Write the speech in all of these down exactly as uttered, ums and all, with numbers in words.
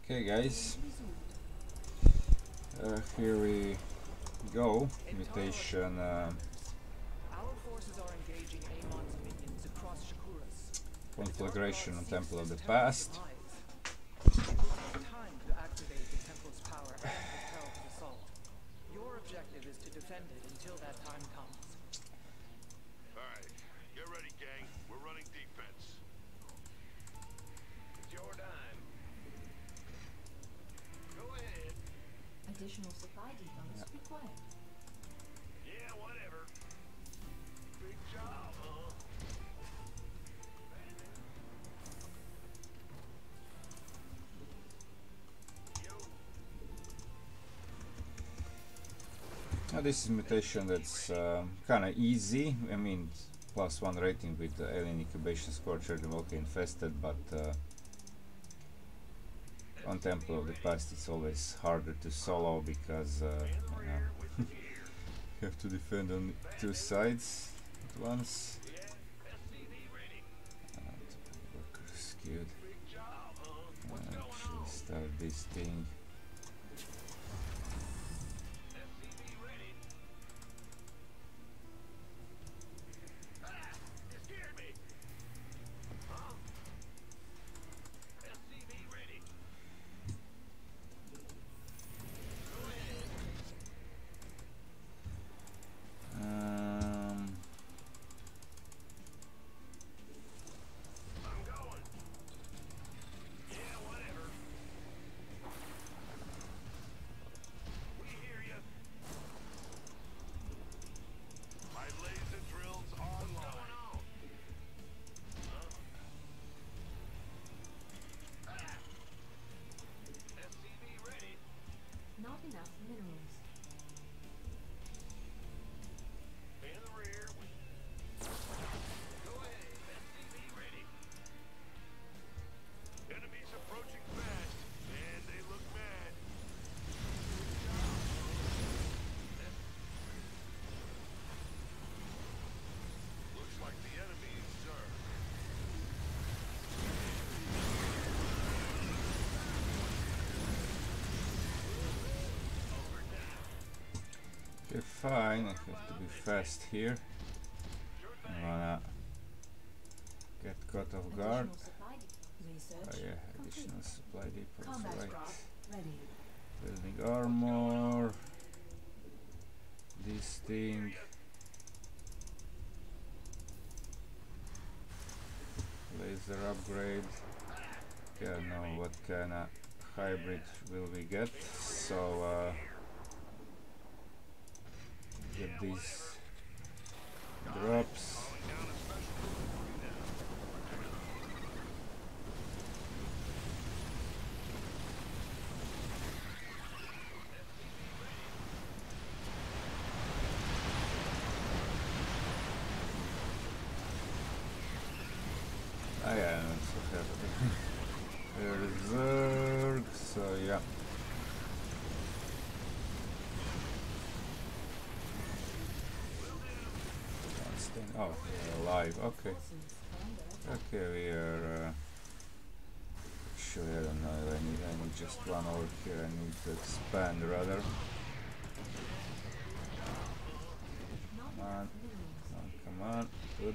Okay guys, uh, here we go. Mutation, uh, Conflagration on Temple of the Past. Your objective is to defend it until that time comes. Alright, get ready, gang. We're running defense. It's your time. Go ahead. Additional supply depots Yeah. required. Yeah, whatever. Big job, huh? Yo. Now this is mutation that's um, kind of easy. I mean, plus one rating with the alien incubation, scorcher, and Volcano infested, but uh, on Temple of the Past it's always harder to solo because uh, you know, you have to defend on two sides at once. Yeah, S C V ready. Uh, worker skewed. Big job, huh? Uh, What's going should on? start this thing. S C V ready. Ah, you scared me. Huh? S C V ready. Go ahead. Um, I'm going. Yeah, whatever. We hear you. My laser drills online. What's going on? Huh? Ah. S C V ready. Not enough minerals. In the rear. Go ahead. S C V ready. Enemies approaching fast, and they look mad. Looks like the enemy is served. Over down. okay, fine. I have to be fast here. Sure I thing. wanna get caught off guard. Additional supply depots. Oh Research yeah, complete. additional supply depots, Combat right. craft ready. Building armor. This thing. Laser upgrade. Yeah, no, what kind of hybrid will we get? So, uh, get these drops. Calling down a special delivery now. Ah yeah, and also have a reserve, so yeah. One thing. Oh, we're alive, okay. Forces are under attack. Okay, we are... Uh, sure, I don't know, I need, I need just one over here, I need to expand rather. Not Come on, enough minerals. come on, come on, good.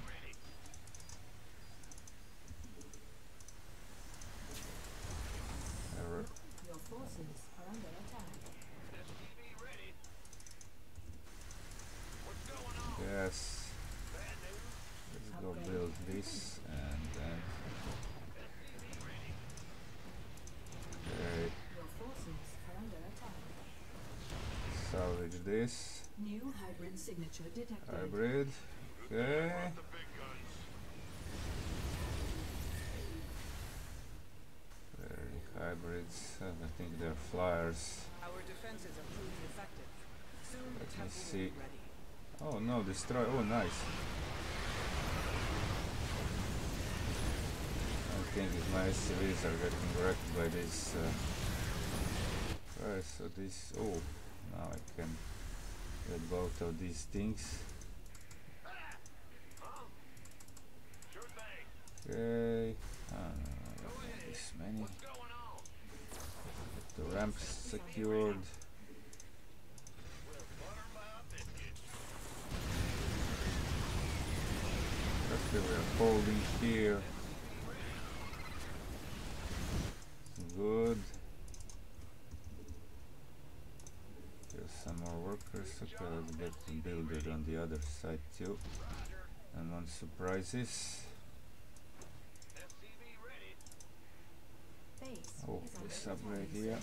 Error. Your forces are under attack. S T V ready. What's going on? Yes, Bad news. let's go build this and then... S C V ready. Okay, Your forces are under attack. salvage this. New hybrid signature detected. Hybrid, okay. Brought the big guns. Very hybrids, uh, I think they're flyers. Our defenses are proving effective. Soon the Let me temple will see. be ready. Oh no, destroy, oh nice. I think if my S C Vs are getting wrecked by this. Uh, right, so this, oh, now I can get both of these things. Huh? Sure thing. Okay, oh, no, I don't need this many. What's going on? ramps secured. Okay, we are holding here. Good. Here's some more workers. Okay, let's get to build it on the other side too. And one surprises. Base Oh, is under this attack. upgrade here.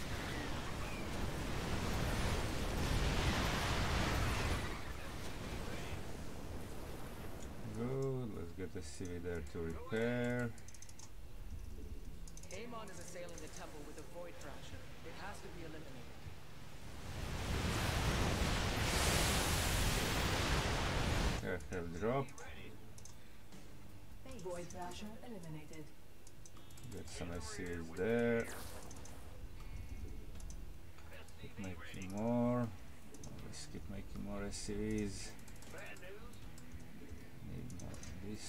Good, let's get the C V there to repair. Amon is assailing the temple with a void thrasher. It has to be eliminated. Careful drop. Base. Void Thrasher eliminated. Get some S C Vs there. Keep making more. Let's keep making more S C Vs. Need more of this.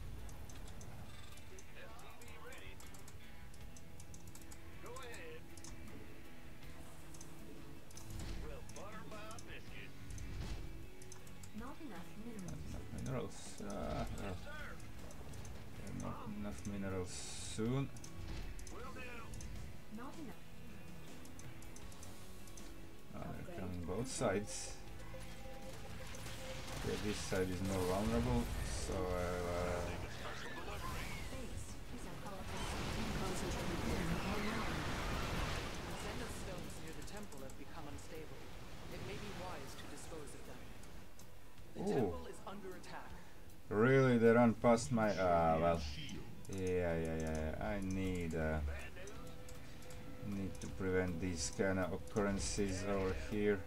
Not enough minerals. Not minerals. Uh, well, not enough minerals soon. Not enough. Oh, they're coming both sides. Okay, this side is more vulnerable, so I'll uh, Base is at our concentrated mineral online. The Xenos stones near the temple have become unstable. It may be wise to dispose of them. The Ooh. temple is under attack. really they run past my ah well yeah yeah yeah I need uh, need to prevent these kind of occurrences over here.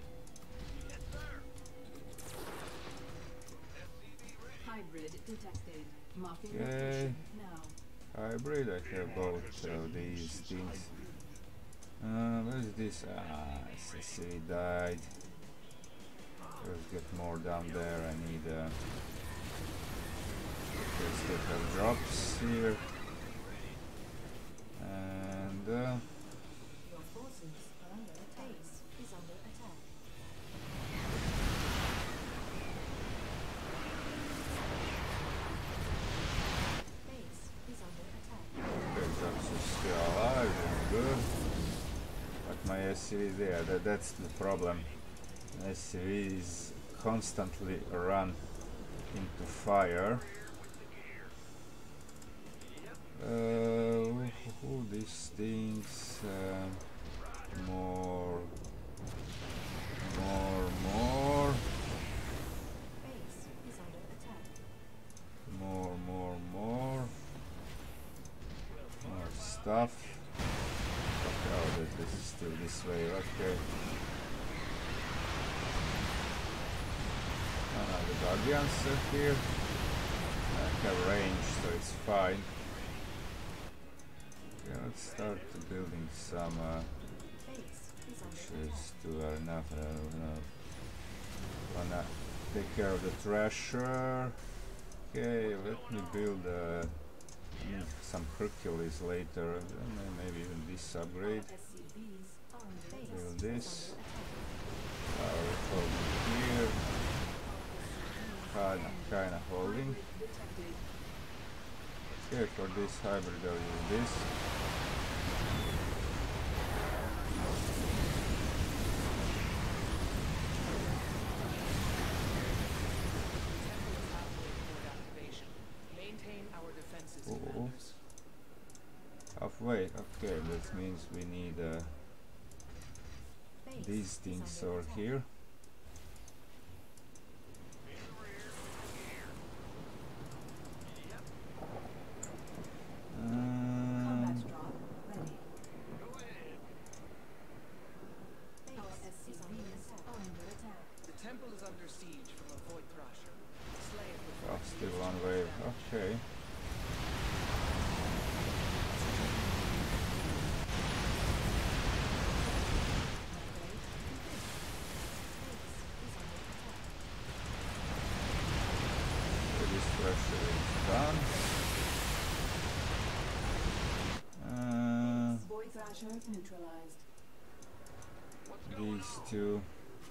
Hybrid detected. Marking Okay. location now. Hybrid, I have both of these things. Uh, where's this? Ah, S C died. Let's get more down there. I need uh, let's get our drops here. And uh, Your forces are under attack. Base is under attack. Base is under attack. okay, drops are still alive. That's good. But my S C V is there. That, that's the problem. S C Vs constantly run into fire. Uh, ooh, ooh, these things, uh, more, more, more, Base is under attack. more, more, more, more stuff. Okay, oh, that, this is still this way. Okay. Uh, the guardians are here. I have range, so it's fine. Okay, let's start building some uh, Base is under pushes attack. to uh, enough. Uh, enough. Wanna take care of the Thrasher. Okay, let me build uh, need some Hercules later. Uh, maybe even this upgrade. S C Vs are under base Build is this. under attack. Power holding here. Kinda, kinda holding. Detected. Okay, for this hybrid I'll use this. Temple is halfway toward activation. Maintain our defenses, Oh. commanders. Halfway, okay, that means we need uh, Base these is things under over attack. here. Combat Um, drop ready. Our S C Vs are under attack. The temple is under siege from a void thrasher. Slay it before oh, it still deals one too much wave. damage. Okay. Upgrade complete. Base is under attack. So this pressure is done. Uh, Void Thrasher neutralized. these two.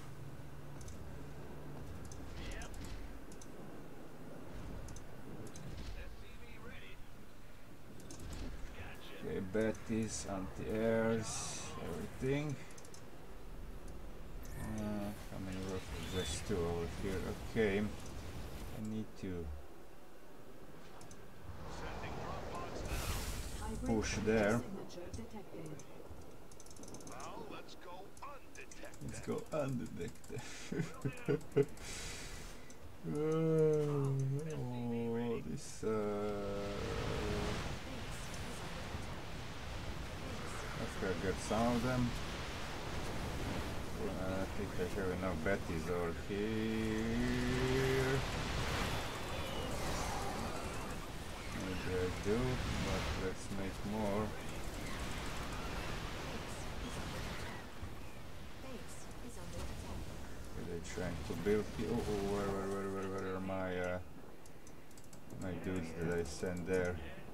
Okay, Betty's, anti-airs, everything. Uh, how many workers? Just two over here. Okay, I need to push there. Now let's go undetected. Let's go undetected. Oh, this. Uh, Let's go get some of them. Uh, I think I have enough Bettys over here. Maybe I do, but let's make more. Are they trying to build here? Oh, oh, where, where, where, where, where are my, uh, my dudes that I sent there?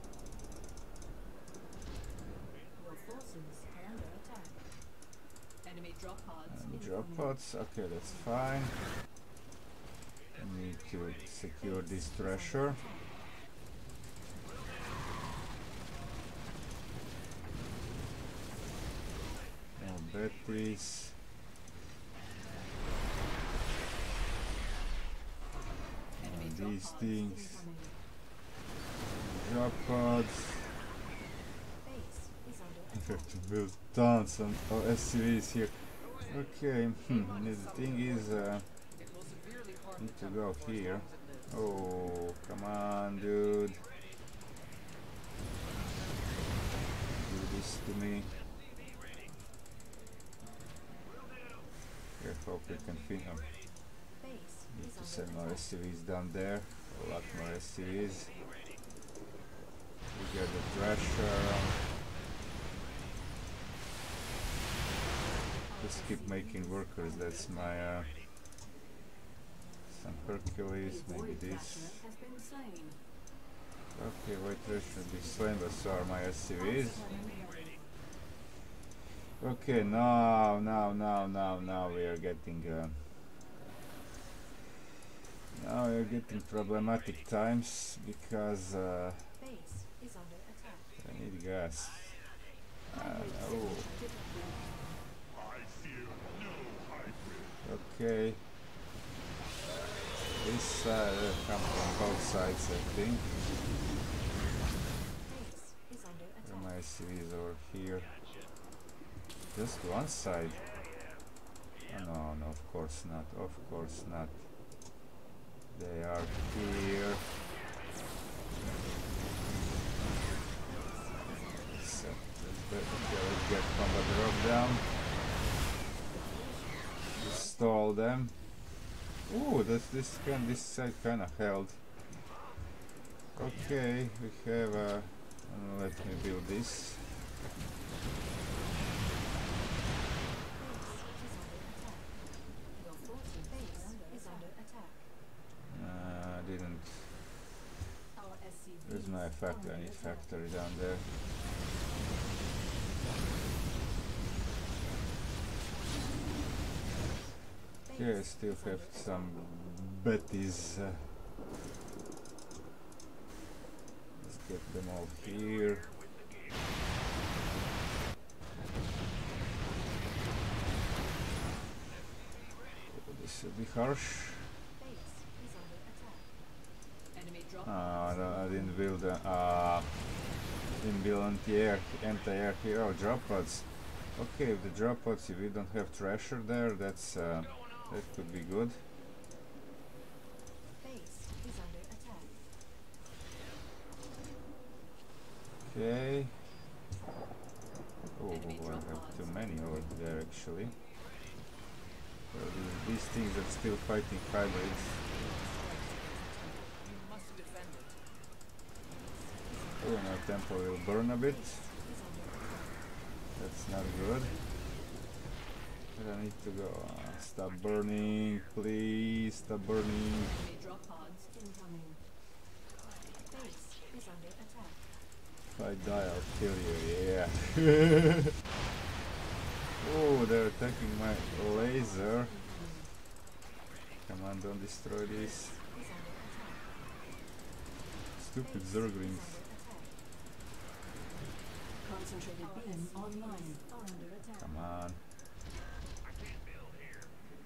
Enemy drop pods. And drop pods, okay, that's fine. I need to secure this treasure. No batteries. And these things. Drop pods. I have to build tons of oh, S C Vs here. Okay, hmm. The thing is, uh, It will severely harm need the to temple go for as here. long as it lives. Oh, come on, dude. Do this to me. I hope we can finish. Need to send more S C Vs down there. A lot more S C Vs. We get the treasure. Just keep making workers. That's my uh, some Hercules. Maybe this. Okay, white treasure should be slain, but so are my S C Vs. Okay, now, now, now, now, now we are getting. Uh, now we are getting problematic times because uh, I need gas. Uh, oh. Okay. This side uh, comes from both sides, I think. Where are my S C Vs over here? Just one side? Oh, no, no, of course not. Of course not. They are here. So, let's, okay, let's get combat drop down. Stall them. Ooh, that's this can this side kind of held. Okay, we have. Uh, uh, let me build this. Uh, didn't. There's my factory. I need factory down there. Okay, I still have some Bettys. Uh, let's get them all here. Oh, this will be harsh. Uh, no, I didn't build a uh, didn't build anti-air anti-air here. Oh, drop pods. Okay, if the drop pods, if we don't have treasure there, that's uh, that could be good. Okay. Oh, I have too many over there actually. Well, these, these things are still fighting hybrids. You must defend it. Oh, now temple will burn a bit. That's not good. Where I need to go? Uh, stop burning, please. Stop burning. If I die, I'll kill you. Yeah. Oh, they're attacking my laser. Come on, don't destroy this. Stupid Zerglings. Concentrated beam online. Are under attack. Come on. I can't build here.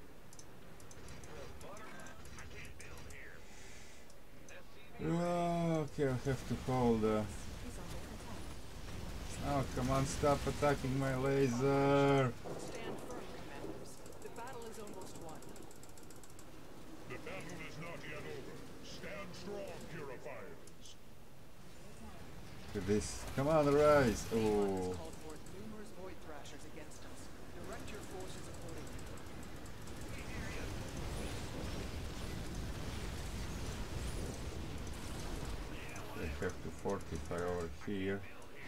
Uh, butter? I can't build here. S C V Oh, okay, I have to hold. Uh, Is under attack. oh, come on, stop attacking my laser. Stand firm, commanders. The battle is almost won. The battle is not yet over. Stand strong, purifiers. Look at this. Come on, rise. Amon Oh, has called forth numerous void thrashers against us. Direct your forces accordingly. they have to fortify over here.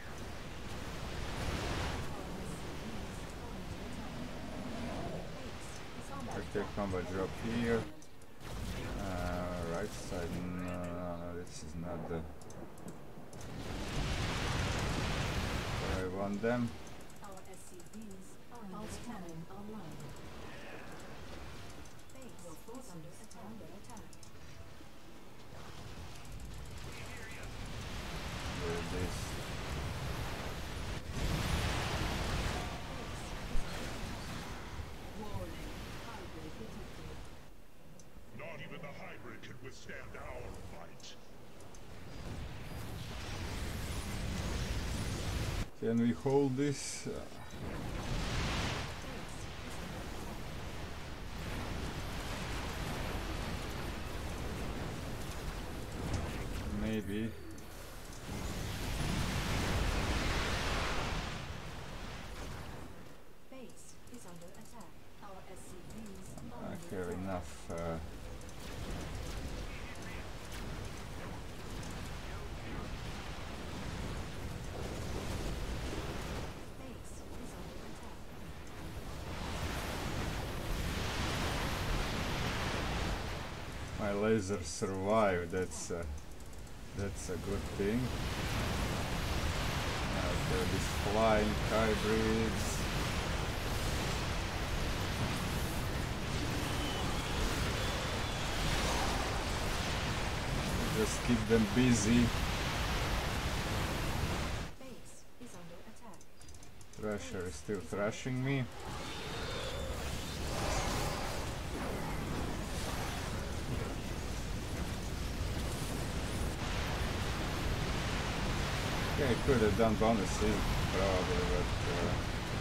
Okay, combat drop here. Uh, right side. No, no, no, this is not the. Where I want them. Our S C Vs are under Pulse cannon online. Base your force under attack. Under attack. Where this. Warning. Hybrid detected. Not even the hybrid can withstand our fight. Can we hold this? Uh, maybe. Base is under attack. Our S C Vs are I under have attack. enough. Uh, Base is under attack. my laser survived. That's uh, that's a good thing. Okay, these flying hybrids. Just keep them busy. Base is under attack. Thrasher is still thrashing me. Okay, I could have done bonuses, probably, but uh,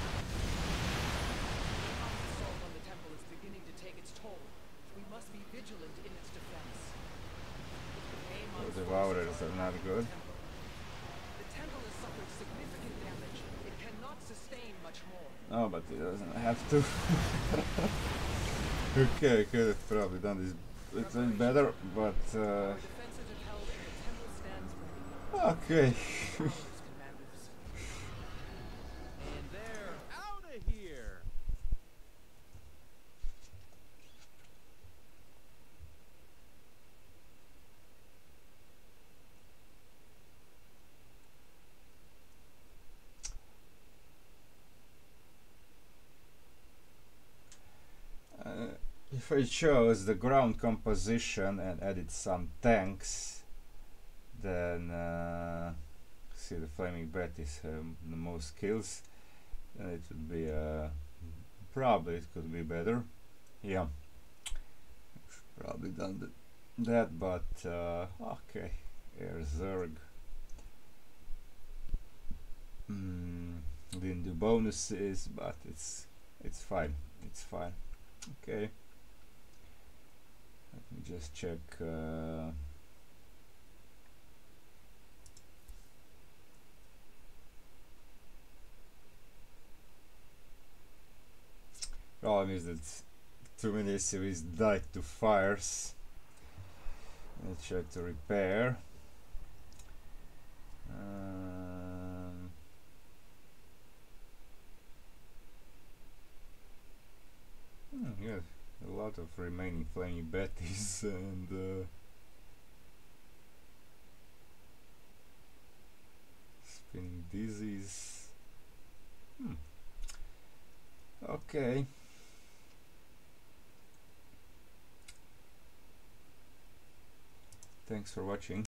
Assault on the temple is beginning to take its toll. We must be vigilant in its defense. Amon's the forces devourers are not good. temple. The temple has suffered significant damage. It cannot sustain much more. No, but it doesn't have to. Okay, I could have probably done this a little bit better, but uh, Our defenses are held and the temple stands ready. okay. Ours, commanders. and they're out of here. Uh, if I chose the ground composition and added some tanks, then uh, see the flaming Betis have the most kills, then it would be uh, probably it could be better. Yeah, should probably done th that, but uh, okay, Air Zerg. Mm, didn't do bonuses, but it's it's fine. It's fine. Okay. Let me just check. Uh, problem is that too many S C Vs died to fires. Let's try to repair. Um, hmm, yeah, a lot of remaining flaming Betis and uh, spinning dizzies. Hmm. Okay. Thanks for watching.